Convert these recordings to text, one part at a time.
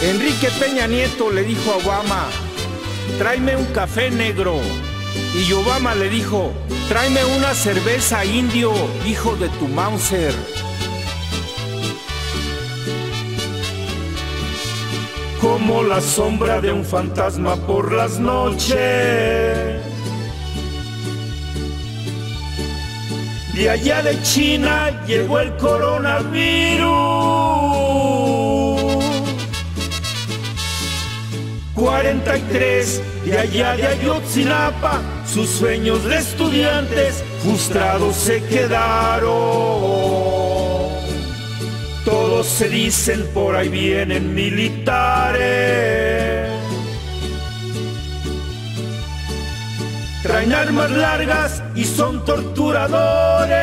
Enrique Peña Nieto le dijo a Obama: tráeme un café negro. Y Obama le dijo: tráeme una cerveza indio, hijo de tu Mauser. Como la sombra de un fantasma por las noches, de allá de China llegó el coronavirus. 43 de allá de Ayotzinapa, sus sueños de estudiantes frustrados se quedaron. Todos se dicen por ahí vienen militares, traen armas largas y son torturadores,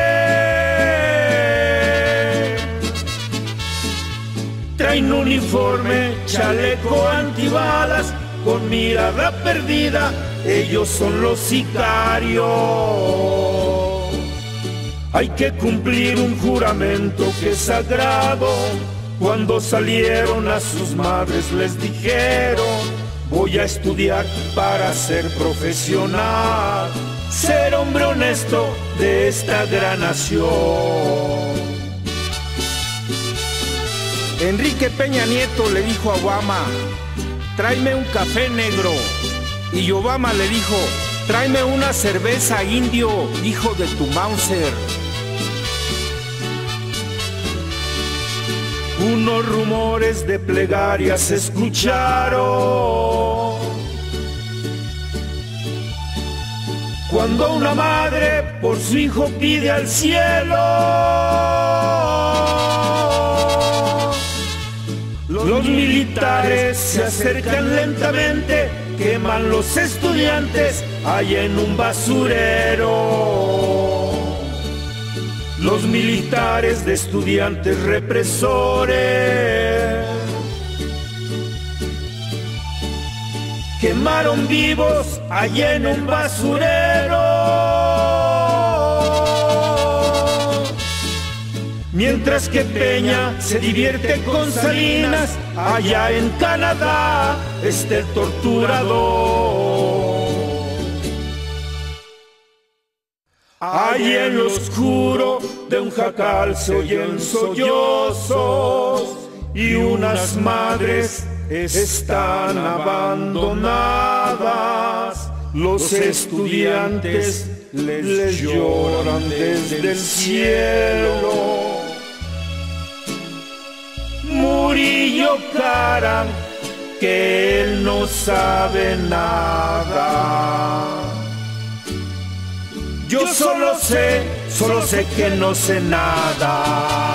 traen uniforme, chaleco antibalas, con mirada perdida, ellos son los sicarios. Hay que cumplir un juramento que es sagrado. Cuando salieron a sus madres les dijeron: voy a estudiar para ser profesional, ser hombre honesto de esta gran nación. Enrique Peña Nieto le dijo a Obama: tráeme un café negro. Y Obama le dijo: tráeme una cerveza indio, hijo de tu Mauser. Unos rumores de plegaria se escucharon cuando una madre por su hijo pide al cielo. Los militares se acercan lentamente, queman los estudiantes allá en un basurero. Los militares de estudiantes represores quemaron vivos allá en un basurero. Mientras que Peña se divierte con Salinas, allá en Canadá está el torturador. Allí en lo oscuro de un jacal se oyen sollozos y unas madres están abandonadas. Los estudiantes les lloran desde el cielo. Murillo Karam, que él no sabe nada. Yo solo sé que no sé nada.